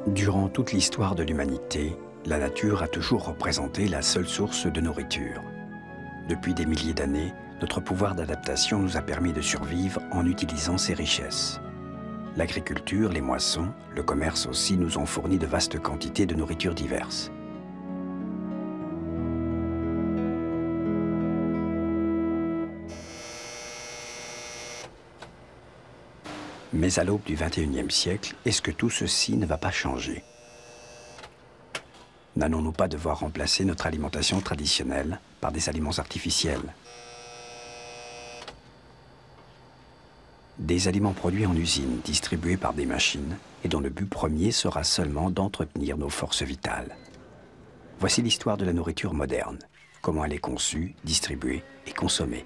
Durant toute l'histoire de l'humanité, la nature a toujours représenté la seule source de nourriture. Depuis des milliers d'années, notre pouvoir d'adaptation nous a permis de survivre en utilisant ces richesses. L'agriculture, les moissons, le commerce aussi nous ont fourni de vastes quantités de nourriture diverses. Mais à l'aube du XXIe siècle, est-ce que tout ceci ne va pas changer? N'allons-nous pas devoir remplacer notre alimentation traditionnelle par des aliments artificiels? Des aliments produits en usine, distribués par des machines, et dont le but premier sera seulement d'entretenir nos forces vitales. Voici l'histoire de la nourriture moderne, comment elle est conçue, distribuée et consommée.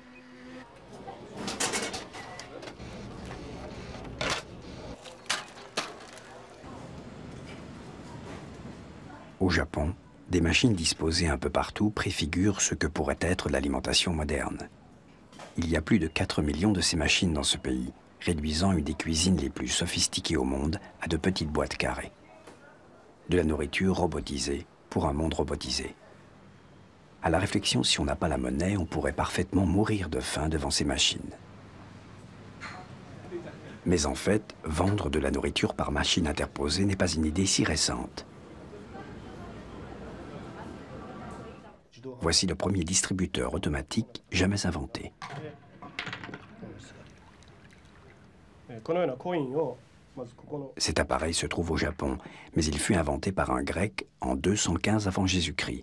Au Japon, des machines disposées un peu partout préfigurent ce que pourrait être l'alimentation moderne. Il y a plus de 4 millions de ces machines dans ce pays, réduisant une des cuisines les plus sophistiquées au monde à de petites boîtes carrées. De la nourriture robotisée pour un monde robotisé. À la réflexion, si on n'a pas la monnaie, on pourrait parfaitement mourir de faim devant ces machines. Mais en fait, vendre de la nourriture par machine interposée n'est pas une idée si récente. Voici le premier distributeur automatique jamais inventé. Cet appareil se trouve au Japon, mais il fut inventé par un Grec en 215 avant Jésus-Christ.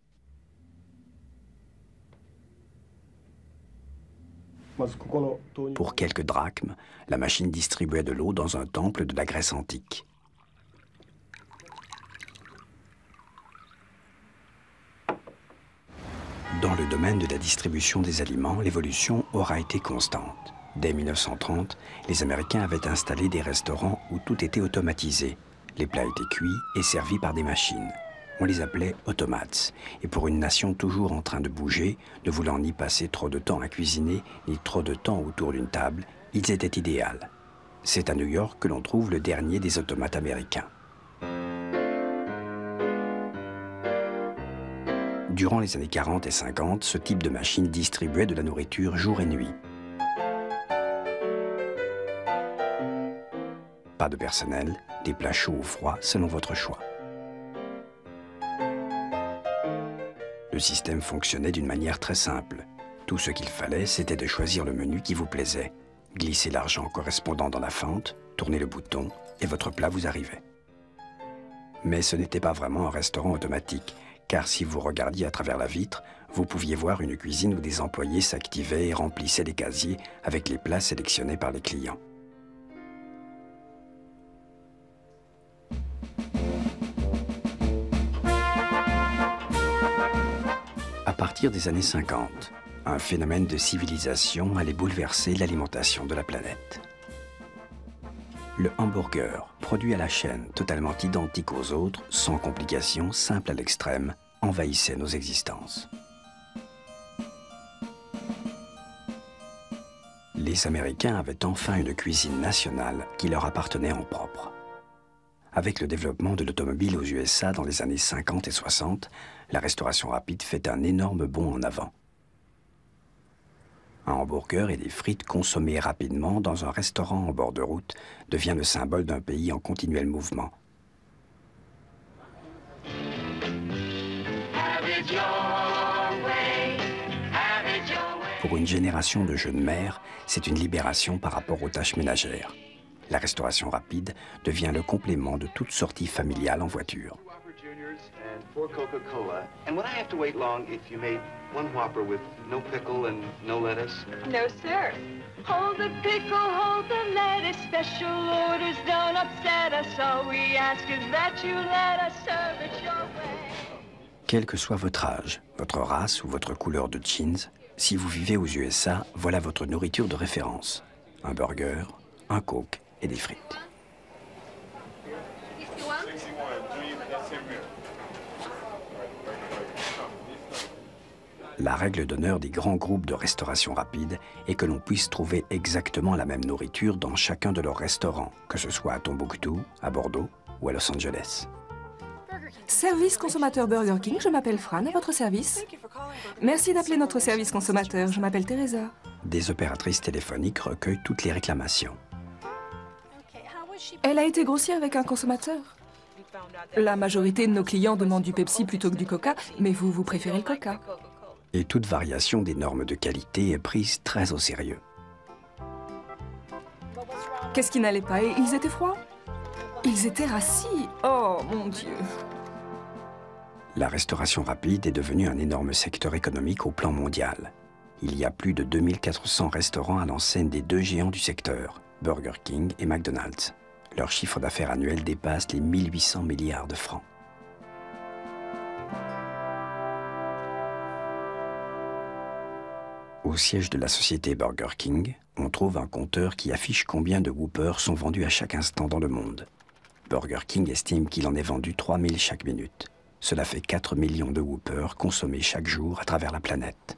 Pour quelques drachmes, la machine distribuait de l'eau dans un temple de la Grèce antique. Dans le domaine de la distribution des aliments, l'évolution aura été constante. Dès 1930, les Américains avaient installé des restaurants où tout était automatisé. Les plats étaient cuits et servis par des machines. On les appelait automates. Et pour une nation toujours en train de bouger, ne voulant ni passer trop de temps à cuisiner, ni trop de temps autour d'une table, ils étaient idéaux. C'est à New York que l'on trouve le dernier des automates américains. Durant les années 40 et 50, ce type de machine distribuait de la nourriture jour et nuit. Pas de personnel, des plats chauds ou froids selon votre choix. Le système fonctionnait d'une manière très simple. Tout ce qu'il fallait, c'était de choisir le menu qui vous plaisait. Glisser l'argent correspondant dans la fente, tourner le bouton et votre plat vous arrivait. Mais ce n'était pas vraiment un restaurant automatique. Car si vous regardiez à travers la vitre, vous pouviez voir une cuisine où des employés s'activaient et remplissaient les casiers avec les plats sélectionnés par les clients. À partir des années 50, un phénomène de civilisation allait bouleverser l'alimentation de la planète. Le hamburger, produit à la chaîne, totalement identique aux autres, sans complications, simple à l'extrême, envahissait nos existences. Les Américains avaient enfin une cuisine nationale qui leur appartenait en propre. Avec le développement de l'automobile aux USA dans les années 50 et 60, la restauration rapide fait un énorme bond en avant. Un hamburger et des frites consommées rapidement dans un restaurant en bord de route devient le symbole d'un pays en continuel mouvement. Pour une génération de jeunes mères, c'est une libération par rapport aux tâches ménagères. La restauration rapide devient le complément de toute sortie familiale en voiture. For Coca-Cola. And would I have to wait long if you made one Whopper with no pickle and no lettuce? No, sir. Hold the pickle, hold the lettuce. Special orders don't upset us. All we ask is that you let us serve it your way. Quel que soit votre âge, votre race ou votre couleur de jeans, si vous vivez aux USA, voilà votre nourriture de référence. Un burger, un Coke et des frites. La règle d'honneur des grands groupes de restauration rapide est que l'on puisse trouver exactement la même nourriture dans chacun de leurs restaurants, que ce soit à Tombouctou, à Bordeaux ou à Los Angeles. Service consommateur Burger King, je m'appelle Fran, à votre service. Merci d'appeler notre service consommateur, je m'appelle Teresa. Des opératrices téléphoniques recueillent toutes les réclamations. Elle a été grossière avec un consommateur. La majorité de nos clients demandent du Pepsi plutôt que du Coca, mais vous préférez le Coca. Et toute variation des normes de qualité est prise très au sérieux. Qu'est-ce qui n'allait pas? Ils étaient froids? Ils étaient rassis. Oh, mon Dieu. La restauration rapide est devenue un énorme secteur économique au plan mondial. Il y a plus de 2400 restaurants à l'enseigne des deux géants du secteur, Burger King et McDonald's. Leur chiffre d'affaires annuel dépasse les 1800 milliards de francs. Au siège de la société Burger King, on trouve un compteur qui affiche combien de Whoppers sont vendus à chaque instant dans le monde. Burger King estime qu'il en est vendu 3000 chaque minute. Cela fait 4 millions de Whoppers consommés chaque jour à travers la planète.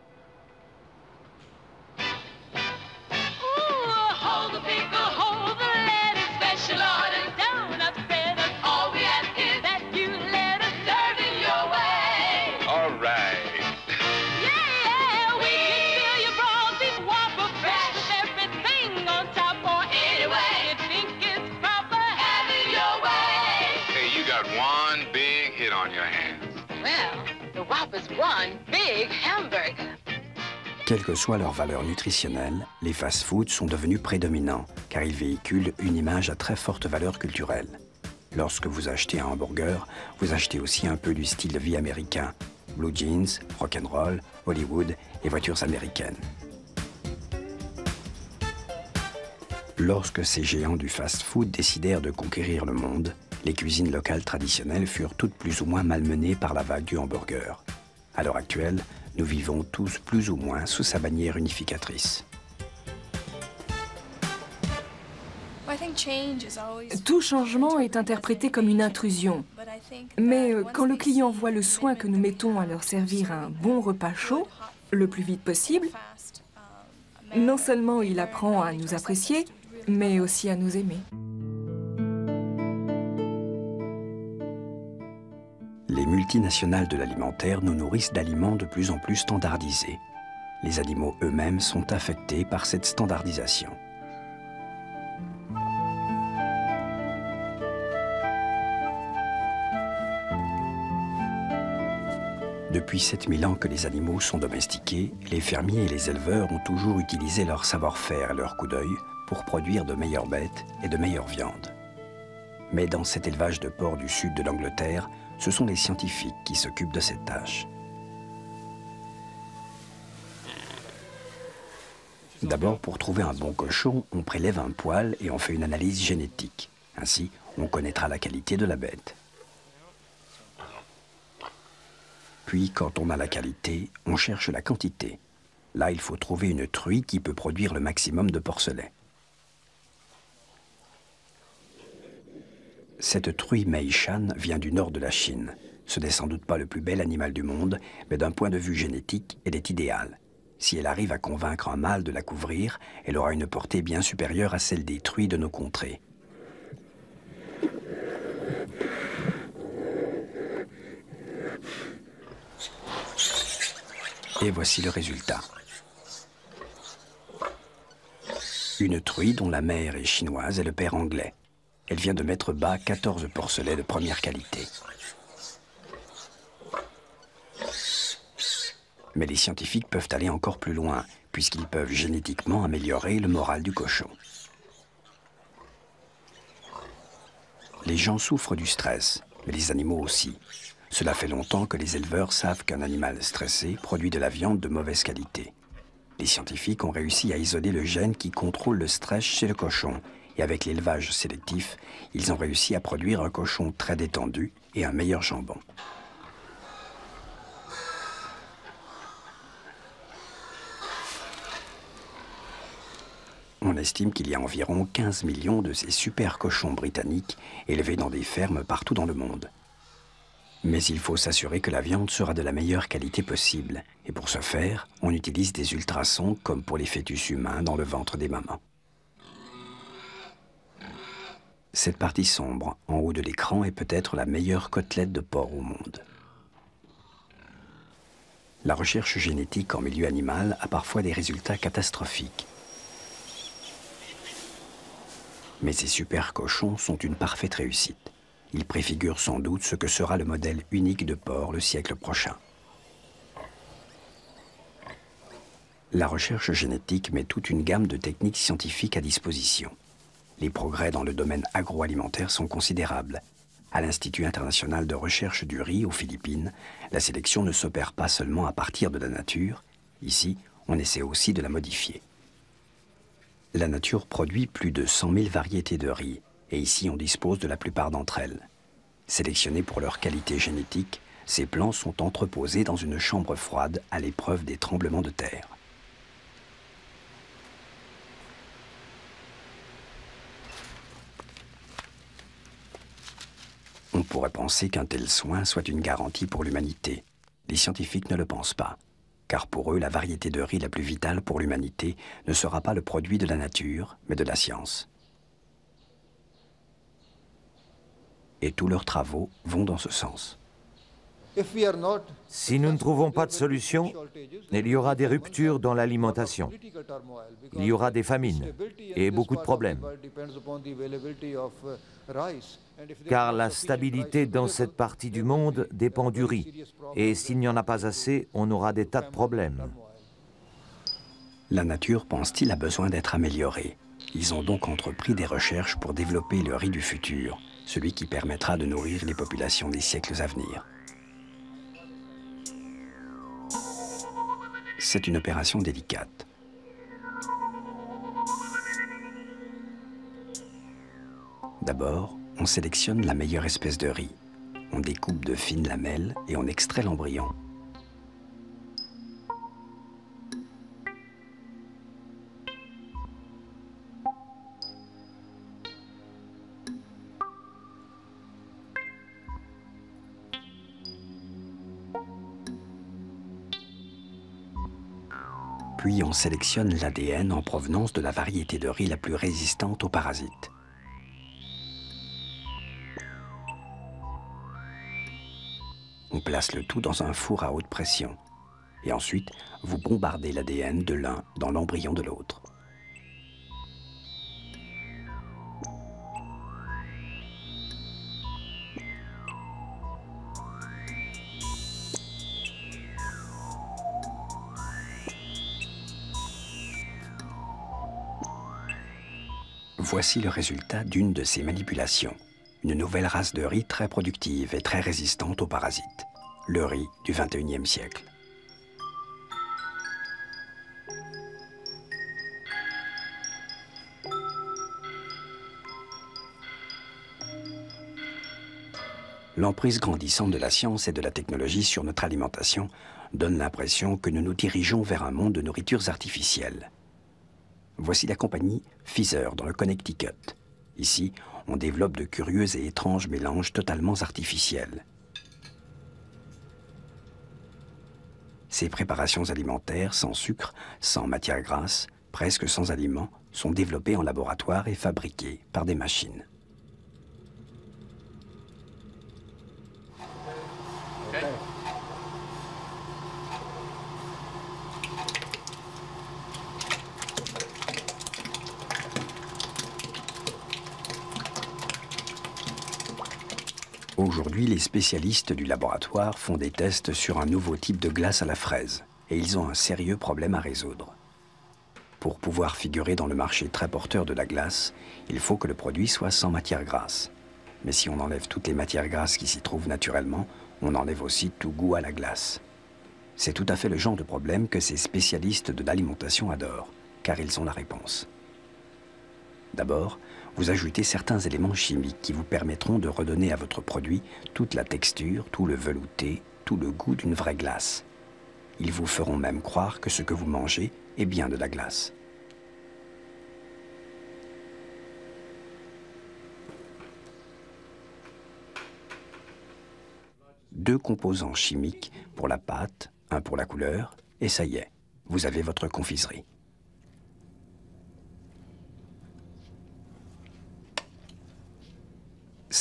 Quelle que soit leur valeur nutritionnelle, les fast-foods sont devenus prédominants car ils véhiculent une image à très forte valeur culturelle. Lorsque vous achetez un hamburger, vous achetez aussi un peu du style de vie américain. Blue jeans, rock'n'roll, Hollywood et voitures américaines. Lorsque ces géants du fast-food décidèrent de conquérir le monde, les cuisines locales traditionnelles furent toutes plus ou moins malmenées par la vague du hamburger. À l'heure actuelle, nous vivons tous plus ou moins sous sa bannière unificatrice. Tout changement est interprété comme une intrusion. Mais quand le client voit le soin que nous mettons à leur servir un bon repas chaud, le plus vite possible, non seulement il apprend à nous apprécier, mais aussi à nous aimer. Les multinationales de l'alimentaire nous nourrissent d'aliments de plus en plus standardisés. Les animaux eux-mêmes sont affectés par cette standardisation. Depuis 7000 ans que les animaux sont domestiqués, les fermiers et les éleveurs ont toujours utilisé leur savoir-faire et leur coup d'œil pour produire de meilleures bêtes et de meilleures viandes. Mais dans cet élevage de porcs du sud de l'Angleterre, ce sont les scientifiques qui s'occupent de cette tâche. D'abord, pour trouver un bon cochon, on prélève un poil et on fait une analyse génétique. Ainsi, on connaîtra la qualité de la bête. Puis, quand on a la qualité, on cherche la quantité. Là, il faut trouver une truie qui peut produire le maximum de porcelets. Cette truie Meishan vient du nord de la Chine. Ce n'est sans doute pas le plus bel animal du monde, mais d'un point de vue génétique, elle est idéale. Si elle arrive à convaincre un mâle de la couvrir, elle aura une portée bien supérieure à celle des truies de nos contrées. Et voici le résultat. Une truie dont la mère est chinoise et le père anglais. Elle vient de mettre bas 14 porcelets de première qualité. Mais les scientifiques peuvent aller encore plus loin, puisqu'ils peuvent génétiquement améliorer le moral du cochon. Les gens souffrent du stress, mais les animaux aussi. Cela fait longtemps que les éleveurs savent qu'un animal stressé produit de la viande de mauvaise qualité. Les scientifiques ont réussi à isoler le gène qui contrôle le stress chez le cochon, et avec l'élevage sélectif, ils ont réussi à produire un cochon très détendu et un meilleur jambon. On estime qu'il y a environ 15 millions de ces super cochons britanniques élevés dans des fermes partout dans le monde. Mais il faut s'assurer que la viande sera de la meilleure qualité possible. Et pour ce faire, on utilise des ultrasons comme pour les fœtus humains dans le ventre des mamans. Cette partie sombre, en haut de l'écran, est peut-être la meilleure côtelette de porc au monde. La recherche génétique en milieu animal a parfois des résultats catastrophiques. Mais ces super cochons sont une parfaite réussite. Ils préfigurent sans doute ce que sera le modèle unique de porc le siècle prochain. La recherche génétique met toute une gamme de techniques scientifiques à disposition. Les progrès dans le domaine agroalimentaire sont considérables. À l'Institut international de recherche du riz aux Philippines, la sélection ne s'opère pas seulement à partir de la nature. Ici, on essaie aussi de la modifier. La nature produit plus de 100 000 variétés de riz, et ici on dispose de la plupart d'entre elles. Sélectionnés pour leur qualité génétique, ces plants sont entreposés dans une chambre froide à l'épreuve des tremblements de terre. On pourrait penser qu'un tel soin soit une garantie pour l'humanité. Les scientifiques ne le pensent pas, car pour eux, la variété de riz la plus vitale pour l'humanité ne sera pas le produit de la nature, mais de la science. Et tous leurs travaux vont dans ce sens. Si nous ne trouvons pas de solution, il y aura des ruptures dans l'alimentation. Il y aura des famines et beaucoup de problèmes. Car la stabilité dans cette partie du monde dépend du riz. Et s'il n'y en a pas assez, on aura des tas de problèmes. La nature, pense-t-il, a besoin d'être améliorée. Ils ont donc entrepris des recherches pour développer le riz du futur, celui qui permettra de nourrir les populations des siècles à venir. C'est une opération délicate. D'abord, on sélectionne la meilleure espèce de riz. On découpe de fines lamelles et on extrait l'embryon. Puis on sélectionne l'ADN en provenance de la variété de riz la plus résistante aux parasites. On place le tout dans un four à haute pression. Et ensuite, vous bombardez l'ADN de l'un dans l'embryon de l'autre. Voici le résultat d'une de ces manipulations. Une nouvelle race de riz très productive et très résistante aux parasites. Le riz du XXIe siècle. L'emprise grandissante de la science et de la technologie sur notre alimentation donne l'impression que nous nous dirigeons vers un monde de nourritures artificielles. Voici la compagnie Pfizer dans le Connecticut. Ici, on développe de curieux et étranges mélanges totalement artificiels. Ces préparations alimentaires sans sucre, sans matière grasse, presque sans aliments, sont développées en laboratoire et fabriquées par des machines. Aujourd'hui, les spécialistes du laboratoire font des tests sur un nouveau type de glace à la fraise, et ils ont un sérieux problème à résoudre. Pour pouvoir figurer dans le marché très porteur de la glace, il faut que le produit soit sans matière grasse. Mais si on enlève toutes les matières grasses qui s'y trouvent naturellement, on enlève aussi tout goût à la glace. C'est tout à fait le genre de problème que ces spécialistes de l'alimentation adorent, car ils ont la réponse. D'abord, vous ajoutez certains éléments chimiques qui vous permettront de redonner à votre produit toute la texture, tout le velouté, tout le goût d'une vraie glace. Ils vous feront même croire que ce que vous mangez est bien de la glace. Deux composants chimiques pour la pâte, un pour la couleur, et ça y est, vous avez votre confiserie.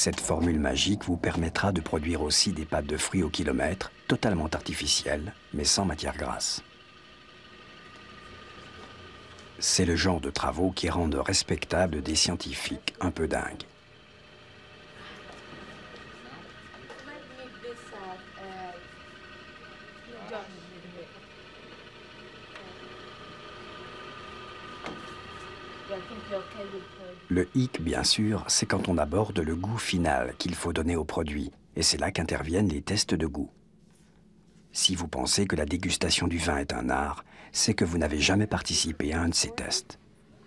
Cette formule magique vous permettra de produire aussi des pâtes de fruits au kilomètre, totalement artificielles, mais sans matière grasse. C'est le genre de travaux qui rendent respectables des scientifiques un peu dingues. Le hic, bien sûr, c'est quand on aborde le goût final qu'il faut donner au produit, et c'est là qu'interviennent les tests de goût. Si vous pensez que la dégustation du vin est un art, c'est que vous n'avez jamais participé à un de ces tests.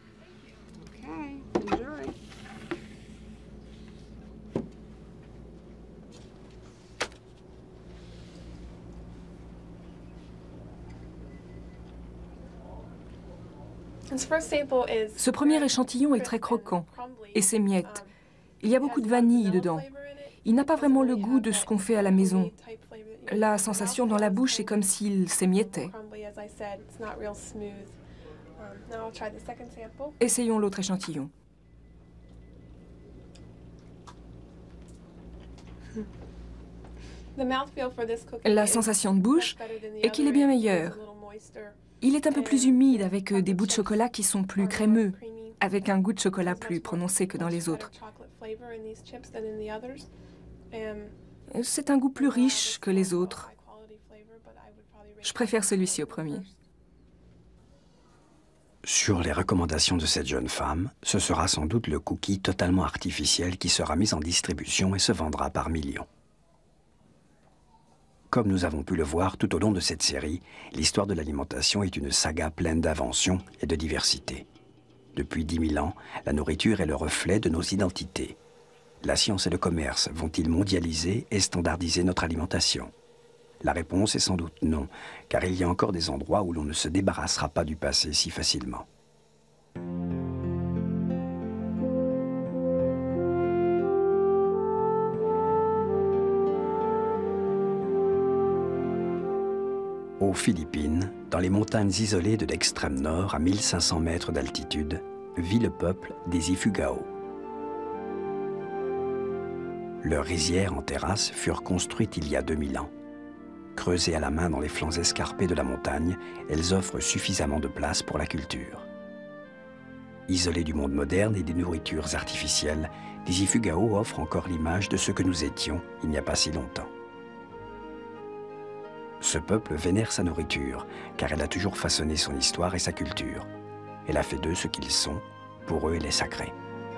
Ce premier échantillon est très croquant, et ses miettes. Il y a beaucoup de vanille dedans. Il n'a pas vraiment le goût de ce qu'on fait à la maison. La sensation dans la bouche est comme s'il s'émiettait. Essayons l'autre échantillon. La sensation de bouche est qu'il est bien meilleur. Il est un peu plus humide avec des bouts de chocolat qui sont plus crémeux, avec un goût de chocolat plus prononcé que dans les autres. C'est un goût plus riche que les autres. Je préfère celui-ci au premier. Sur les recommandations de cette jeune femme, ce sera sans doute le cookie totalement artificiel qui sera mis en distribution et se vendra par millions. Comme nous avons pu le voir tout au long de cette série, l'histoire de l'alimentation est une saga pleine d'inventions et de diversité. Depuis 10 000 ans, la nourriture est le reflet de nos identités. La science et le commerce vont-ils mondialiser et standardiser notre alimentation? La réponse est sans doute non, car il y a encore des endroits où l'on ne se débarrassera pas du passé si facilement. Aux Philippines, dans les montagnes isolées de l'extrême nord, à 1500 mètres d'altitude, vit le peuple des Ifugao. Leurs rizières en terrasse furent construites il y a 2000 ans. Creusées à la main dans les flancs escarpés de la montagne, elles offrent suffisamment de place pour la culture. Isolés du monde moderne et des nourritures artificielles, les Ifugao offrent encore l'image de ce que nous étions il n'y a pas si longtemps. Ce peuple vénère sa nourriture, car elle a toujours façonné son histoire et sa culture. Elle a fait d'eux ce qu'ils sont, pour eux elle est sacrée.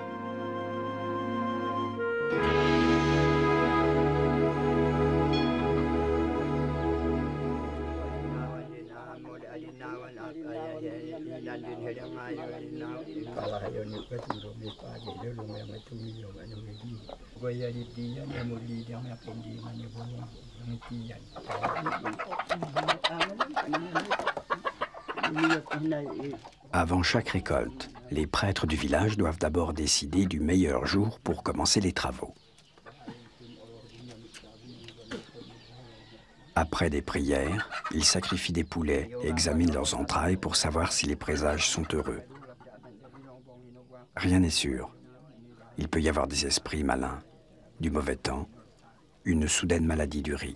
Avant chaque récolte, les prêtres du village doivent d'abord décider du meilleur jour pour commencer les travaux. Après des prières, ils sacrifient des poulets et examinent leurs entrailles pour savoir si les présages sont heureux. Rien n'est sûr. Il peut y avoir des esprits malins, du mauvais temps, une soudaine maladie du riz.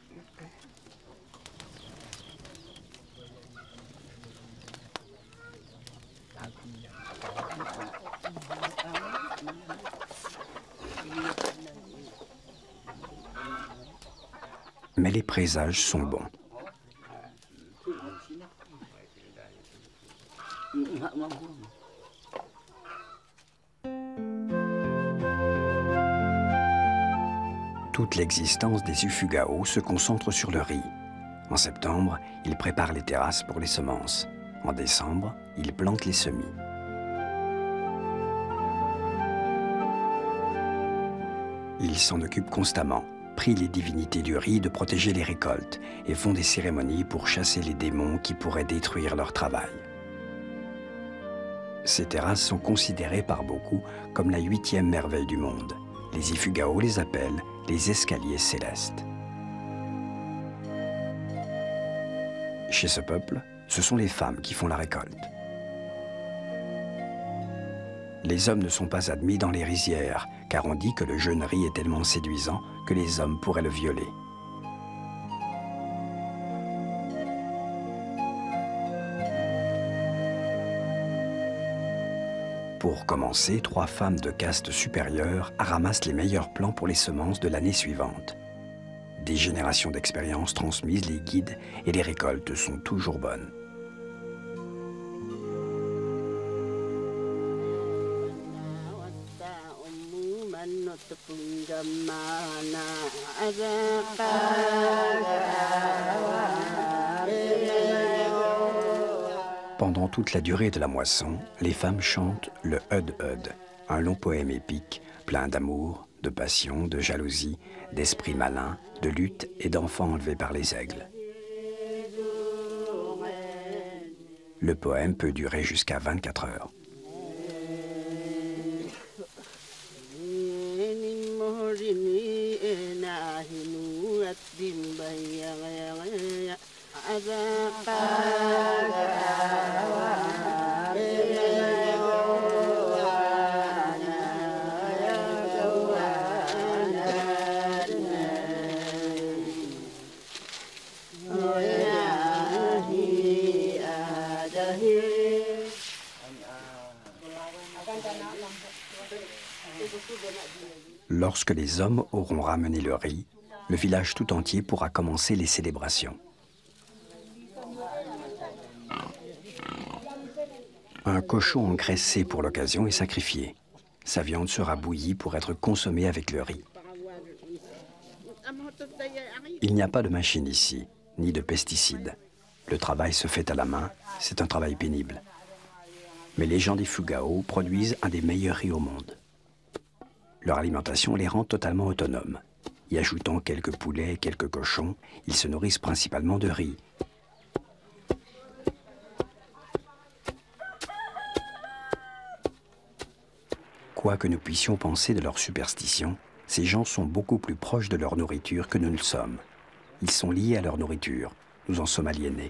Mais les présages sont bons. Toute l'existence des Ifugao se concentre sur le riz. En septembre, ils préparent les terrasses pour les semences. En décembre, ils plantent les semis. Ils s'en occupent constamment, prient les divinités du riz de protéger les récoltes et font des cérémonies pour chasser les démons qui pourraient détruire leur travail. Ces terrasses sont considérées par beaucoup comme la 8e merveille du monde. Les Ifugao les appellent les escaliers célestes. Chez ce peuple, ce sont les femmes qui font la récolte. Les hommes ne sont pas admis dans les rizières, car on dit que le jeune riz est tellement séduisant que les hommes pourraient le violer. Pour commencer, 3 femmes de caste supérieure ramassent les meilleurs plants pour les semences de l'année suivante. Des générations d'expérience transmises les guident et les récoltes sont toujours bonnes. Pendant toute la durée de la moisson, les femmes chantent le Hud-Hud, un long poème épique plein d'amour, de passion, de jalousie, d'esprit malin, de lutte et d'enfants enlevés par les aigles. Le poème peut durer jusqu'à 24 heures. Lorsque les hommes auront ramené le riz, le village tout entier pourra commencer les célébrations. Un cochon engraissé pour l'occasion est sacrifié. Sa viande sera bouillie pour être consommée avec le riz. Il n'y a pas de machine ici, ni de pesticides. Le travail se fait à la main, c'est un travail pénible. Mais les gens d'Ifugao produisent un des meilleurs riz au monde. Leur alimentation les rend totalement autonomes. Y ajoutant quelques poulets et quelques cochons, ils se nourrissent principalement de riz. Quoi que nous puissions penser de leur superstition, ces gens sont beaucoup plus proches de leur nourriture que nous ne le sommes. Ils sont liés à leur nourriture. Nous en sommes aliénés.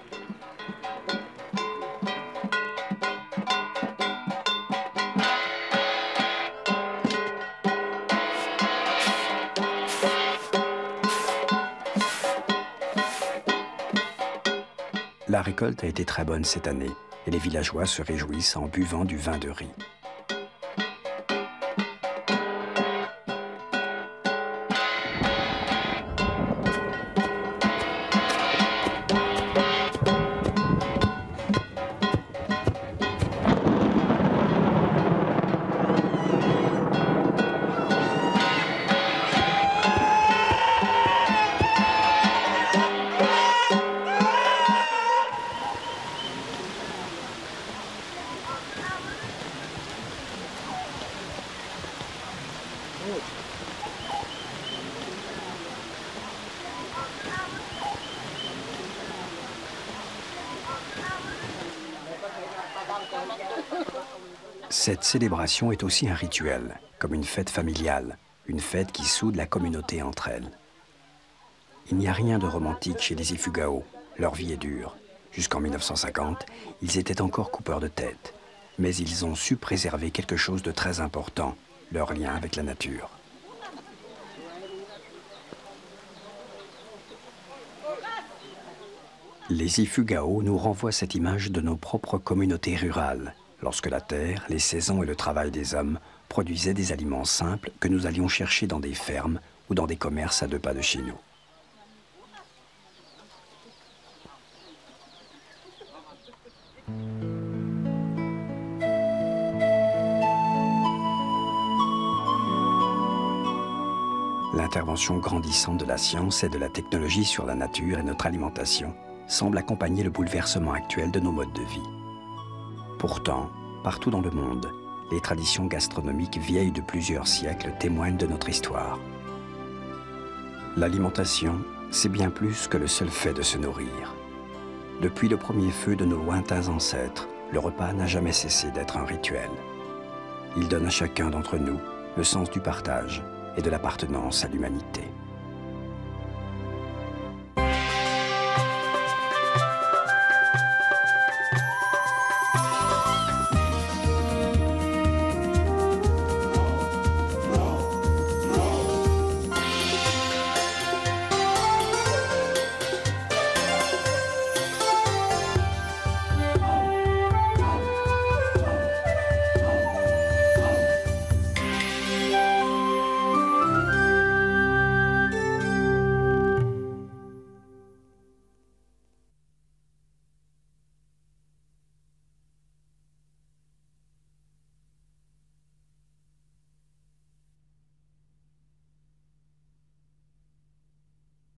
La récolte a été très bonne cette année et les villageois se réjouissent en buvant du vin de riz. Cette célébration est aussi un rituel, comme une fête familiale, une fête qui soude la communauté entre elles. Il n'y a rien de romantique chez les Ifugao, leur vie est dure. Jusqu'en 1950, ils étaient encore coupeurs de tête, mais ils ont su préserver quelque chose de très important, leur lien avec la nature. Les Ifugao nous renvoient cette image de nos propres communautés rurales, lorsque la terre, les saisons et le travail des hommes produisaient des aliments simples que nous allions chercher dans des fermes ou dans des commerces à 2 pas de chez nous. L'intervention grandissante de la science et de la technologie sur la nature et notre alimentation semble accompagner le bouleversement actuel de nos modes de vie. Pourtant, partout dans le monde, les traditions gastronomiques vieilles de plusieurs siècles témoignent de notre histoire. L'alimentation, c'est bien plus que le seul fait de se nourrir. Depuis le premier feu de nos lointains ancêtres, le repas n'a jamais cessé d'être un rituel. Il donne à chacun d'entre nous le sens du partage et de l'appartenance à l'humanité.